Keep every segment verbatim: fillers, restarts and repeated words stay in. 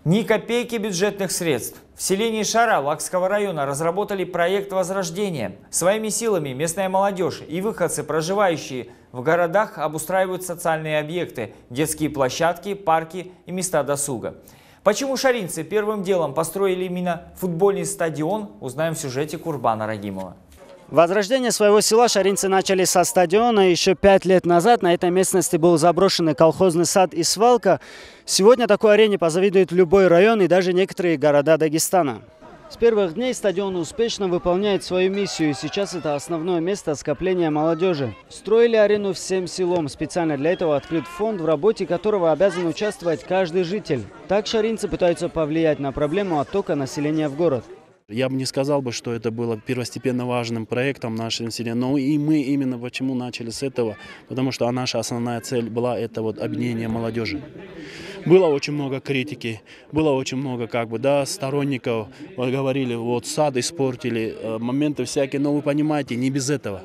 Ни копейки бюджетных средств. В селении Шара Лакского района разработали проект возрождения. Своими силами местная молодежь и выходцы, проживающие в городах, обустраивают социальные объекты, детские площадки, парки и места досуга. Почему шаринцы первым делом построили именно футбольный стадион, узнаем в сюжете Курбана Рагимова. Возрождение своего села шаринцы начали со стадиона. Еще пять лет назад на этой местности был заброшенный колхозный сад и свалка. Сегодня такой арене позавидует любой район и даже некоторые города Дагестана. С первых дней стадион успешно выполняет свою миссию. И сейчас это основное место скопления молодежи. Строили арену всем селом. Специально для этого открыт фонд, в работе которого обязан участвовать каждый житель. Так шаринцы пытаются повлиять на проблему оттока населения в город. Я бы не сказал, бы, что это было первостепенно важным проектом нашего населения, но и мы именно почему начали с этого, потому что наша основная цель была это вот объединение молодежи. Было очень много критики, было очень много как бы, да, сторонников, вот, говорили, вот сад испортили, моменты всякие, но вы понимаете, не без этого.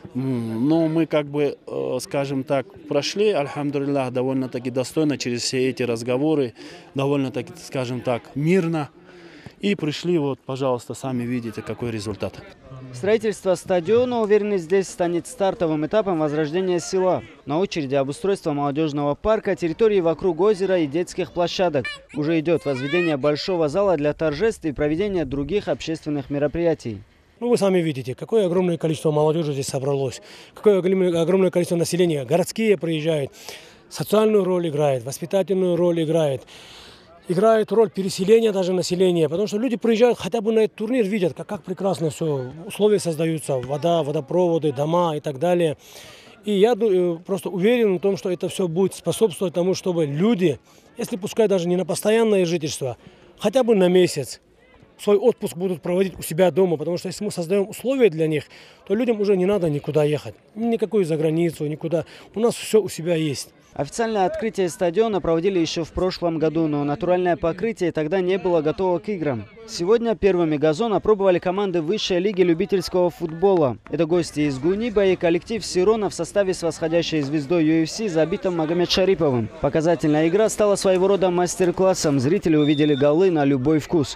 Но мы как бы, скажем так, прошли, альхамдулиллах, довольно-таки достойно через все эти разговоры, довольно-таки, скажем так, мирно. И пришли, вот, пожалуйста, сами видите, какой результат. Строительство стадиона, уверены, здесь станет стартовым этапом возрождения села. На очереди обустройство молодежного парка, территории вокруг озера и детских площадок. Уже идет возведение большого зала для торжеств и проведения других общественных мероприятий. Ну, вы сами видите, какое огромное количество молодежи здесь собралось, какое огромное количество населения. Городские приезжают, социальную роль играет, воспитательную роль играет. Играет роль переселения даже населения, потому что люди приезжают хотя бы на этот турнир, видят, как, как прекрасно все, условия создаются, вода, водопроводы, дома и так далее. И я просто уверен в том, что это все будет способствовать тому, чтобы люди, если пускай даже не на постоянное жительство, хотя бы на месяц, свой отпуск будут проводить у себя дома, потому что если мы создаем условия для них, то людям уже не надо никуда ехать, никакую за границу, никуда. У нас все у себя есть. Официальное открытие стадиона проводили еще в прошлом году, но натуральное покрытие тогда не было готово к играм. Сегодня первыми газон опробовали команды высшей лиги любительского футбола. Это гости из Гуниба и коллектив Сирона в составе с восходящей звездой ю эф си Забитом Магомедшариповым. Показательная игра стала своего рода мастер-классом. Зрители увидели голы на любой вкус.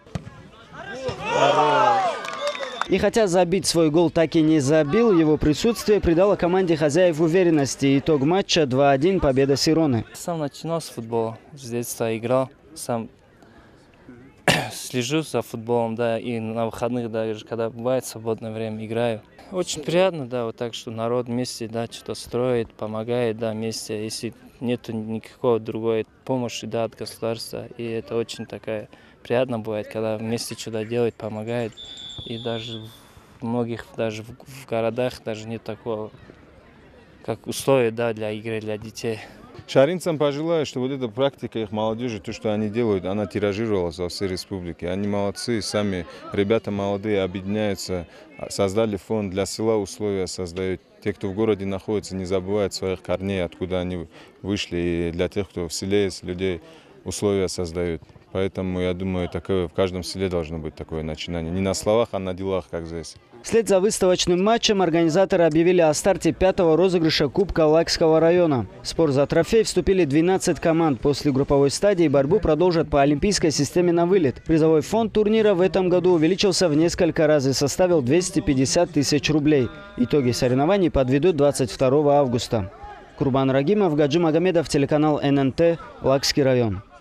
И хотя забить свой гол так и не забил, его присутствие придало команде хозяев уверенности. Итог матча два один, победа Сироны. Сам начинал с футбола, с детства играл, сам слежу за футболом, да, и на выходных даже, когда бывает свободное время, играю. Очень приятно, да, вот так, что народ вместе, да, что-то строит, помогает, да, вместе, если нету никакой другой помощи, да, от государства, и это очень такая приятно бывает, когда вместе что-то делают, помогают. И даже в многих, даже в, в городах даже нет такого, как условия, да, для игры, для детей. Шаринцам пожелаю, что вот эта практика их молодежи, то, что они делают, она тиражировалась во всей республике. Они молодцы, сами ребята молодые объединяются, создали фонд, для села условия создают. Те, кто в городе находится, не забывают своих корней, откуда они вышли. И для тех, кто в селе есть, людей условия создают. Поэтому, я думаю, такое, в каждом селе должно быть такое начинание. Не на словах, а на делах, как здесь. Вслед за выставочным матчем организаторы объявили о старте пятого розыгрыша Кубка Лакского района. В спор за трофей вступили двенадцать команд. После групповой стадии борьбу продолжат по олимпийской системе на вылет. Призовой фонд турнира в этом году увеличился в несколько раз и составил двести пятьдесят тысяч рублей. Итоги соревнований подведут двадцать второго августа. Курбан Рагимов, Гаджи Магомедов, телеканал эн эн тэ, Лакский район.